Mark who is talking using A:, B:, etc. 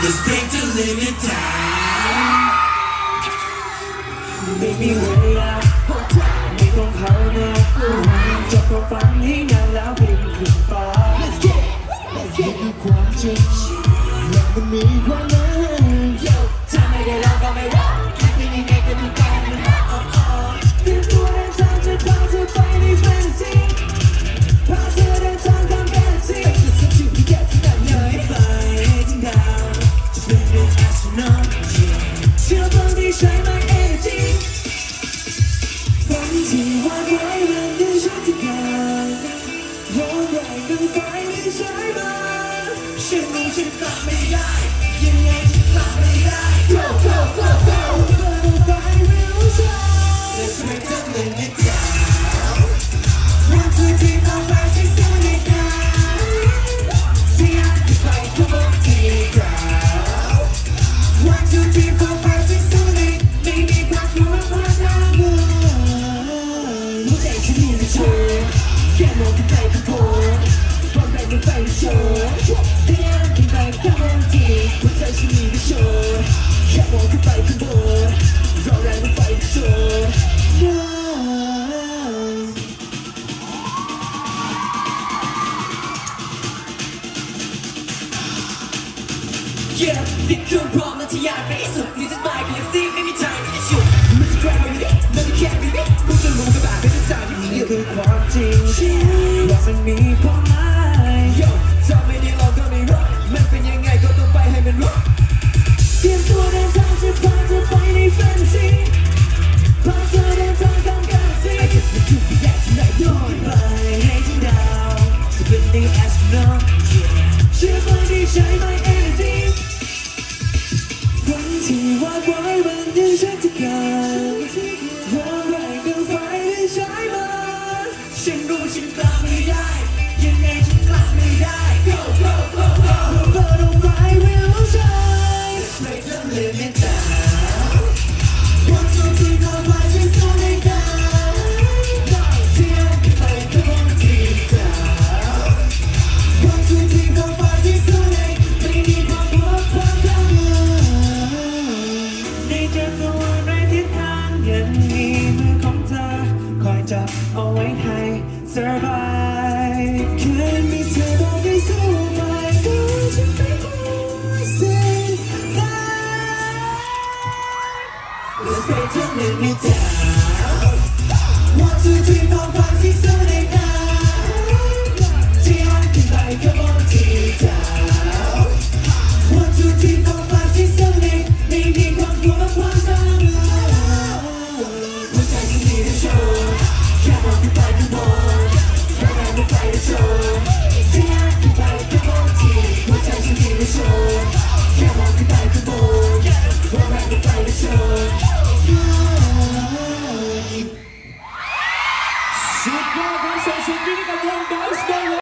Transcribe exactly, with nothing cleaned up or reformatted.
A: Let's take to live it down ไม่มีเวลาไม่ต้องภาวนาจบความฝันให้นานแล้วบินขึ้นฟ้า Let's go Let's go นี่คือความจริงและมันมีความหมายถ้าไม่ได้ลองก็ไม่รู้ไม่มีไงก็ต้องการมันเตรียมตัวเดินทางจะพาเธอไปในแฟนซีพาเธอเดินทางข้ามแฟนซีไปจุดสุดที่แก่ที่นั่นเลยไปให้ถึงดาวจะเป็นเรื่อง astronaut เชื่อฟังที่ใช้ my energy ฝันที่วาดไว้มันได้ใช่ที่การร้อนแรงกันไปไม่ใช่มาฉันรู้ฉันกลับไม่ได้ยังไงฉันกลับไม่ได้ Go go go go Let's make the limit down One two three four five six seven eight nine ที่อยากจะไปก็บอกที่ดาว One two three four five six seven eight ไม่มีความกลัวความท้าทายหัวใจฉันมีแต่โชว์แค่มองขึ้นไปก็พอความแรงมันไปโชว์ที่อยากจะไปก็บอกที่หัวใจฉันมีแต่โชว์แค่มองขึ้นไปก็พอรอแรงมันไปโชว์Yeah นี่คือพร้อมและที่อยากไปที่สุดที่จะไปก็ยังซีไม่มีทางที่จะฉุดมันจะแกร่งอยู่นี่มันจะแค่อยู่นี่กูจะรู้กับแบบไม่ต้องจากที่นี่คือความจริงว่ามันมีความหมาย Yo ถ้าไม่ได้ลองก็ไม่รู้มันเป็นยังไงก็ต้องไปให้มันรู้เตรียมตัวเดินทางจะพาเธอไปในแฟนซีพาเธอเดินทางข้ามกาแล็กซี่ I guess we do be that tonight ย้อนไปให้ถึงดาวจะเป็น the astronaut เชื่อฟังที่ใช้ my energy ฝันที่วาดไว้มันได้ใช่ที่การร้อนแรงกันไปได้ใช่ไหมฉันรู้ฉันกลับไม่ได้ยังไงฉันกลับไม่ได้ Go go go go But on my will shine Let's make the limit down One two three four five six seven eight nine ที่อยากจะไปก็บอกที่ดาว One two three four five six seven eight ไม่มีความกลัวความท้าทายในจักรวาลในทิศทางยังมีมือของเธอคอยจับเอาไว้ให้ survive แค่มีเธอบอกให้สู้ไปก็จะไม่กลัวสิ่งใด Let's take the limit down One two three four five six seven eight nine ที่อยากขึ้นไปก็บอกที่ดาว One two three four five six seven eight ไม่มีความกลัวความท้าทายหัวใจฉันมีแต่โชว์แค่มองขึ้นไปก็พอแค่แรงมันไปแต่โชว์ที่อยากขึ้นไปก็บอกที่หัวใจฉันมีแต่โชว์แค่มองขึ้นไปก็พอแค่แรงมันไปแต่โชว์สุดยอดครับส่งเสียงดีให้กับวง